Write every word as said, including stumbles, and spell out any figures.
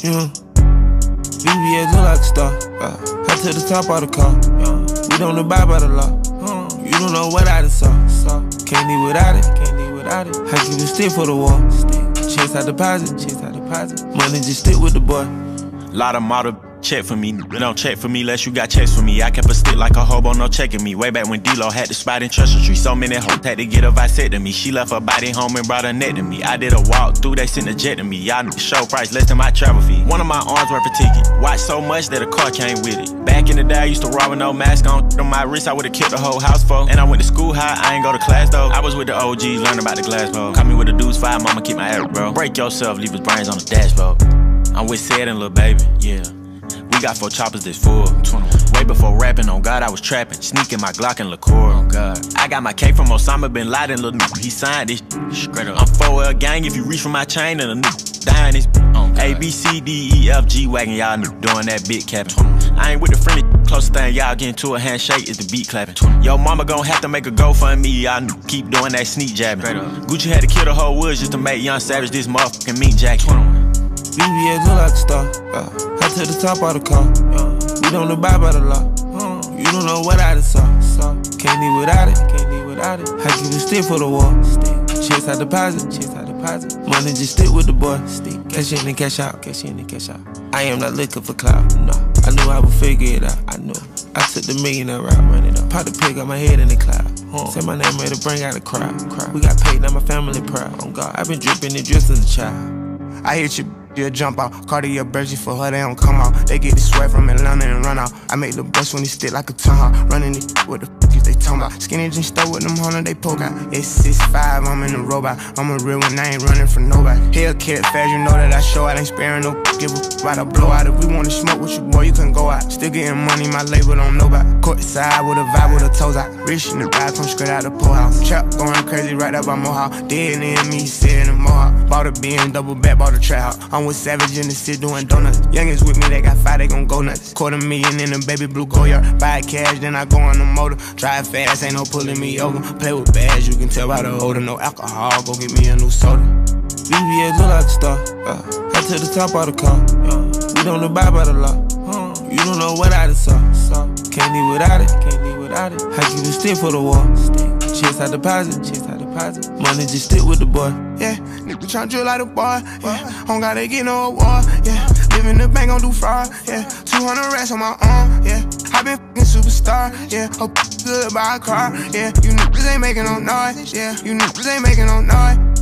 Yeah. V V S look like a star. Uh, hot to the top of the car. Yeah. We don't abide by the law. Uh, you don't know what I done saw. saw. Can't live without it. Can't live without it. I keep a stick for the wall. Stick. Chase I deposit. Chase I deposit. Money just stick with the boy. Lot of model check for me. They don't check for me unless you got checks for me. I kept a stick like a hobo, no checking me. Way back when D-Lo had the spot in Treasure Street. So many hoes had to get a vasectomy. She left her body home and brought her neck to me. I did a walk through, they sent a jet to me. Y'all know the show price less than my travel fee. One of my arms worth a ticket. Watch so much that a car came with it. Back in the day, I used to rob with no mask on. On my wrist, I would've killed the whole house for. And I went to school high, I ain't go to class though. I was with the O Gs, learning about the glass bowl. Caught me with the dudes five, mama keep my ass, bro. Break yourself, leave his brains on the dashboard. I'm with Sid and Lil Baby, yeah. We got four choppers that's full. Way before rapping, on God, I was trapping. Sneaking my Glock and liqueur, on God. I got my cake from Osama bin Laden, little nigga. He signed this straight up. I'm four L gang if you reach for my chain and a nigga dying this. A, B, C, D, E, F, G wagon, y'all doing that big capping. I ain't with the friendly closest thing y'all getting to a handshake is the beat clapping. Yo, mama gon' have to make a GoFundMe, y'all keep doing that sneak jabbing. Gucci had to kill the whole woods just to make Young Savage this motherfucking meat jacket. V V S look like a star. Uh, hot to the top of the car. Uh, we don't abide by the law. Uh, you don't know what I done saw. saw. Can't live without it. Can't live without it. I keep a stick for the wall. Stick. Chase I deposit. Chase I deposit. Money just stick with the boy. Stick. Cash in and cash out. Cash in and cash out. I am not looking for clout. No. I knew I would figure it out. I knew. I took the millionaire route, run it up. Pop the pig, got my head in the cloud. Huh. Say my name, ready to bring out a crowd. crowd. We got paid, now my family proud. On God, I've been dripping and dressed as a child. I hit you. You jump out, Cartier Bergie for her, they don't come out. They get the sweat from Atlanta and run out. I make the bus when he stick like a tongue out. Running it, what the f is they talking about? Skinny jeans stole with them hundred, they poke out. It's six five, I'm in the robot. I'm a real one, I ain't running from nobody. Hellcat fast, you know that I show out. Ain't sparing no give a about a blowout. If we wanna smoke with you, boy, you can go out. Still getting money, my label don't know about. Court side with a vibe with a toes out. Rich in the ride, come straight out the pool house. Trap going crazy right up by Mohawk. Dead in me, sitting in Mohawk. Bought a bin, double back, bought a trap house. I'm with Savage in the city doing donuts. Youngest with me, they got five, they gon' go nuts. Quarter million in a baby blue Goyard. Buy cash, then I go on the motor. Drive fast, ain't no pulling me over. Play with bags, you can tell by the odor. No alcohol, go get me a new soda. V V S look like a star. Uh, hot to the top of the car. Uh, we don't abide by the law. Uh, you don't know what I done saw. saw. Can't live without it. Can't live without it. I keep a stick for the wall. Stick. Chase I deposit. Chase I deposit. Money just stick with the boy. Yeah, nigga tryna drill like a boy. Yeah, don't gotta get no award. Yeah, live in the bank, gon' do fraud. Yeah, two hundred racks on my arm. Yeah, I been f***ing superstar. Yeah, hope good buy a car. Yeah, you niggas ain't making no noise. Yeah, you niggas ain't making no noise.